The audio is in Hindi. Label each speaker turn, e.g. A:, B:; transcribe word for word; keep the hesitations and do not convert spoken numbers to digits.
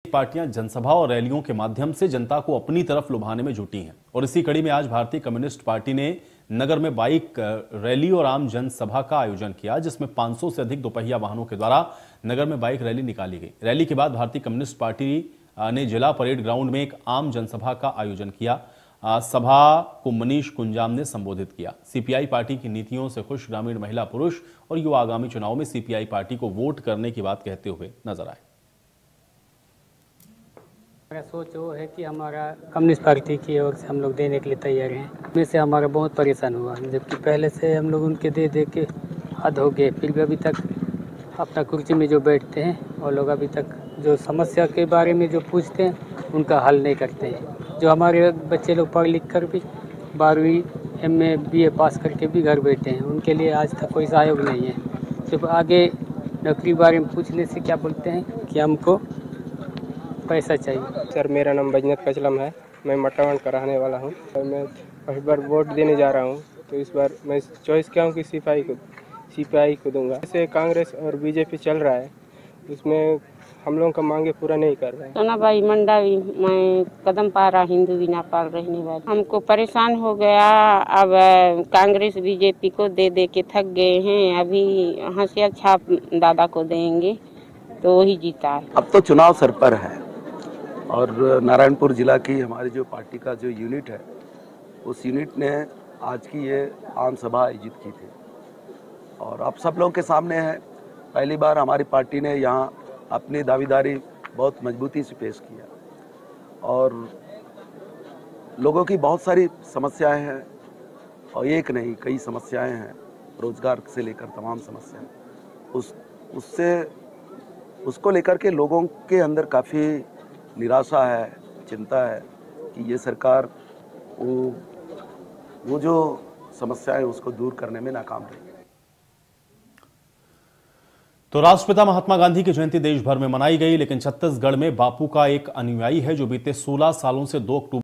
A: पार्टियां जनसभा और रैलियों के माध्यम से जनता को अपनी तरफ लुभाने में जुटी हैं और इसी कड़ी में आज भारतीय कम्युनिस्ट पार्टी ने नगर में बाइक रैली और आम जनसभा का आयोजन किया, जिसमें पाँच सौ से अधिक दोपहिया वाहनों के द्वारा नगर में बाइक रैली निकाली गई। रैली के बाद भारतीय कम्युनिस्ट पार्टी ने जिला परेड ग्राउंड में एक आम जनसभा का आयोजन किया। सभा को मनीष कुंजाम ने संबोधित किया। सीपीआई पार्टी की नीतियों से खुश ग्रामीण महिला पुरुष और युवा आगामी चुनाव में सीपीआई पार्टी को वोट करने की बात कहते हुए नजर आए।
B: हमारा सोच वो है कि हमारा कम्युनिस्ट पार्टी की ओर से हम लोग देने के लिए तैयार हैं। इसमें से हमारा बहुत परेशान हुआ, जबकि पहले से हम लोग उनके दे दे के हद हो गए, फिर भी अभी तक अपना कुर्सी में जो बैठते हैं वो लोग अभी तक जो समस्या के बारे में जो पूछते हैं उनका हल नहीं करते हैं। जो हमारे बच्चे लोग पढ़ लिख कर भी बारहवीं एम ए बी ए पास करके भी घर बैठे हैं, उनके लिए आज तक कोई सहयोग नहीं है। सिर्फ आगे नौकरी बारे में पूछने से क्या बोलते हैं कि हमको पैसा चाहिए।
C: सर, मेरा नाम बैजनाथ कचलम है, मैं मटावन का रहने वाला हूँ और मैं पहली बार वोट देने जा रहा हूँ, तो इस बार मैं चॉइस किया हूँ कि सीपीआई को सीपीआई को दूंगा। जैसे कांग्रेस और बीजेपी चल रहा है, उसमें हम लोगों का मांगे पूरा नहीं कर रहे हैं।
D: सोनाबाई मंडावी, मैं कदम पारा हिंदू बीनापाल रहने वाली। हमको परेशान हो गया, अब कांग्रेस बीजेपी को दे दे के थक गए हैं। अभी हंसिया छाप दादा को देंगे तो वही जीता है।
E: अब तो चुनाव सर पर है और नारायणपुर जिला की हमारी जो पार्टी का जो यूनिट है, उस यूनिट ने आज की ये आम सभा आयोजित की थी और आप सब लोगों के सामने है। पहली बार हमारी पार्टी ने यहाँ अपनी दावेदारी बहुत मजबूती से पेश किया और लोगों की बहुत सारी समस्याएं हैं और एक नहीं कई समस्याएं हैं, रोजगार से लेकर तमाम समस्याएं, उस उससे उसको लेकर के लोगों के अंदर काफ़ी निराशा है, चिंता है कि ये सरकार वो वो जो समस्याएं उसको दूर करने में नाकाम रही।
A: तो राष्ट्रपिता महात्मा गांधी की जयंती देश भर में मनाई गई, लेकिन छत्तीसगढ़ में बापू का एक अनुयायी है जो बीते सोलह सालों से दो अक्टूबर